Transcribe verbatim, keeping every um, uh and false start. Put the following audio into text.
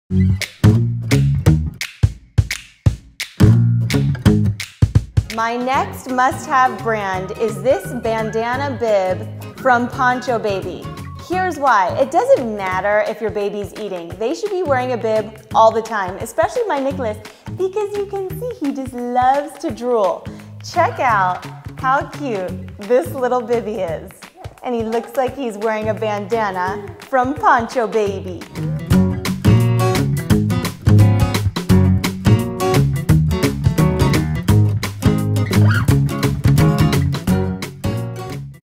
My next must-have brand is this bandana bib from Poncho Baby. Here's why. It doesn't matter if your baby's eating. They should be wearing a bib all the time, especially my Nicholas, because you can see he just loves to drool. Check out how cute this little bibby is. And he looks like he's wearing a bandana from Poncho Baby.